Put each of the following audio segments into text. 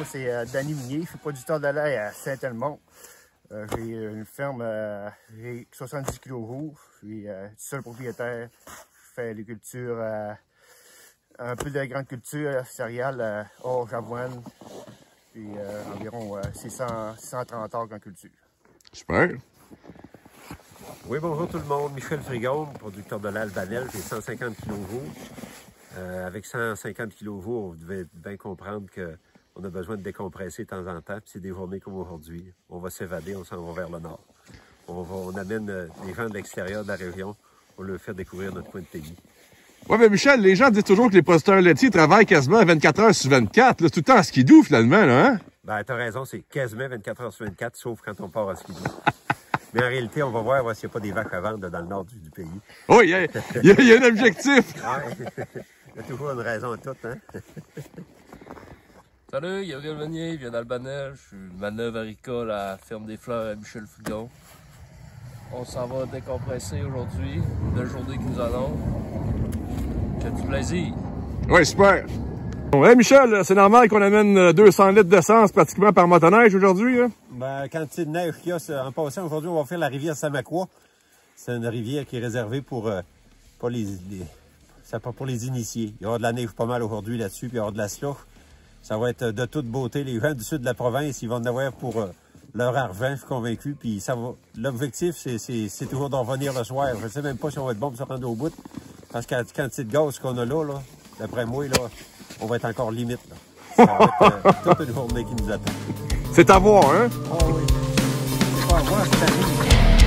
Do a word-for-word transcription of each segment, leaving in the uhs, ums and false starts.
c'est euh, Danny Minier, je suis producteur de lait à Saint-Elmont. Euh, j'ai une ferme, euh, j'ai soixante-dix kilos roux, je suis euh, seul propriétaire, je fais les cultures, euh, un peu de grande culture, céréales, euh, orge, avoine, puis euh, environ euh, six cents, six cent trente orgues en culture. Super. Oui, bonjour tout le monde. Michel Frigon, producteur de lait Albanel, j'ai cent cinquante kilos roux. Euh, avec cent cinquante kilos roux, vous devez bien comprendre qu'on a besoin de décompresser de temps en temps. Puis c'est des journées comme aujourd'hui. On va s'évader, on s'en va vers le nord. On, va, on amène euh, des gens de l'extérieur de la région pour leur faire découvrir notre coin de pays. Oui, mais Michel, les gens disent toujours que les producteurs laitiers travaillent quasiment vingt-quatre heures sur vingt-quatre. Là, tout le temps en skidoo, finalement, là, hein? Ben, t'as raison, c'est quasiment vingt-quatre heures sur vingt-quatre, sauf quand on part en skidoo. Mais en réalité, on va voir, voir s'il n'y a pas des vaches à vendre dans le nord du, du pays. Oui, il y a, y, a, y a un objectif. Ouais. Il y a toujours une raison à tout, hein? Salut, Gabriel Meunier, je viens d'Albanel. Je suis manœuvre agricole à la ferme des fleurs à Michel Frigon. On s'en va décompresser aujourd'hui. Une belle journée qui nous annonce. J'ai du plaisir. Oui, super. Bon, hey Michel, c'est normal qu'on amène deux cents litres d'essence pratiquement par motoneige aujourd'hui, hein? Ben, quantité de neige qu'il y a, en passant aujourd'hui, on va faire la rivière Samaqua. C'est une rivière qui est réservée pour, euh, pour, les, les, ça, pour les initiés. Il y aura de la neige pas mal aujourd'hui là-dessus, puis il y aura de la slush. Ça va être de toute beauté. Les gens du sud de la province, ils vont en avoir pour euh, leur argent, je suis convaincu. Puis ça va. L'objectif, c'est toujours d'en revenir le soir. Je ne sais même pas si on va être bon pour se rendre au bout. Parce qu'à la quantité de gaz qu'on a là, là d'après moi, là, on va être encore limite. Là. Ça va être euh, toute une journée qui nous attend. C'est à voir, hein? Oh oui. C'est pas à voir, c'est à vivre.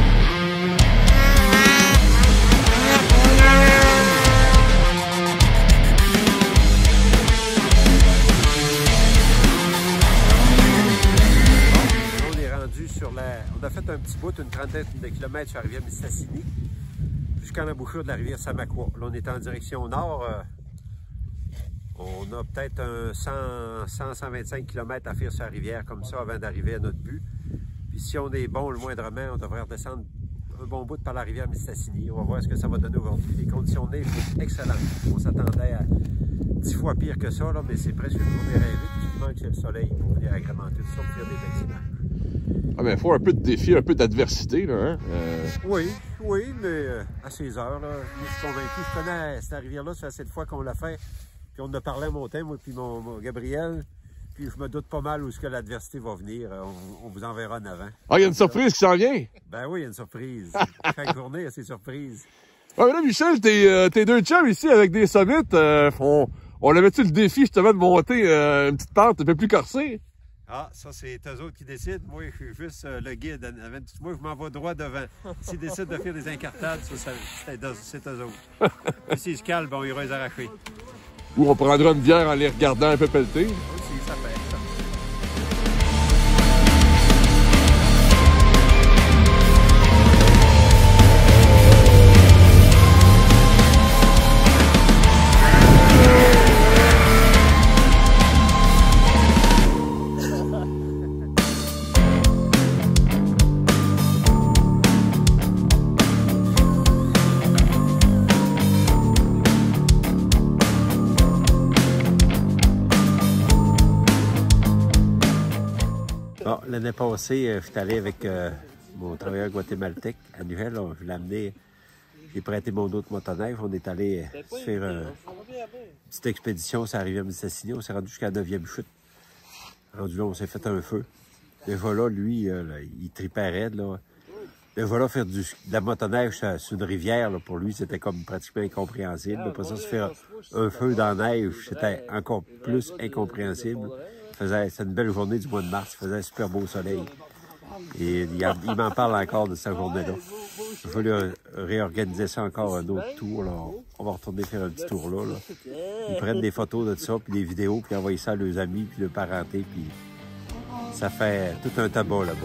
On est rendu sur la... On a fait un petit bout, une trentaine de kilomètres sur la rivière Mistassini, jusqu'à l'embouchure de la rivière Samaqua. Là, on est en direction nord. Euh... On a peut-être un cent à cent vingt-cinq kilomètres à faire sur la rivière comme ça avant d'arriver à notre but. Puis si on est bon le moindrement, on devrait redescendre un bon bout par la rivière Mistassini. On va voir ce que ça va donner aujourd'hui. Les conditions de neige sont excellentes. On s'attendait à dix fois pire que ça, là, mais c'est presque une journée rêvée. Puis il manque le soleil pour venir agrémenter tout ça, pour faire des belles images. Ah ben, il faut un peu de défi, un peu d'adversité, là, hein? Euh... Oui, oui, mais euh, à ces heures, là, je suis convaincu. Je connais cette rivière-là, ça fait assez de fois qu'on l'a fait. Puis on en a parlé à mon thème, moi, puis mon, mon Gabriel. Puis je me doute pas mal où est-ce que l'adversité va venir. On, on vous enverra en avant. Ah, il y a une surprise qui s'en vient? Ben oui, il y a une surprise. Chaque journée, il y a ses surprises. Ah, mais là, Michel, tes, euh, tes deux chums ici avec des summits, euh, on, on avait-tu le défi justement de monter euh, une petite pente un peu plus corsée? Ah, ça, c'est eux autres qui décident. Moi, je suis juste euh, le guide. Moi, je m'en vais droit devant. S'ils décident de faire des incartades, c'est eux autres. Puis s'ils se calment, bon, ils ira les arracher. Ou on prendra une bière en les regardant un peu pelleter. Aussi, ça fait ça. Bon, l'année passée, euh, je suis allé avec euh, mon travailleur guatémaltèque, Annuel. Je l'ai amené, j'ai prêté mon autre motoneige. On est allé euh, faire euh, une petite expédition sur la rivière Mistassini. On s'est rendu jusqu'à la neuvième chute. Rendu là, on s'est fait un feu. Déjà là, lui, euh, là, il tripait raide, là. Déjà là, faire du, de la motoneige sur, sur une rivière, là, pour lui, c'était comme pratiquement incompréhensible. Après ça, se faire un feu dans la neige, c'était encore plus incompréhensible. C'était une belle journée du mois de mars, il faisait un super beau soleil. Et il, il m'en parle encore de cette journée-là. Je veux lui réorganiser ça encore un autre tour. Là. On va retourner faire un petit tour là. là. Ils prennent des photos de ça, puis des vidéos, puis envoyer ça à leurs amis, puis leurs parentés, puis ça fait tout un tabac là-bas.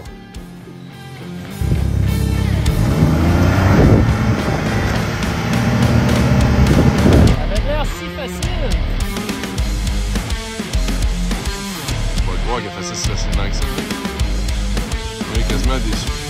Ça avait l'air si facile! On va le voir qu'il a fait ça si facilement que ça. On est quasiment déçus.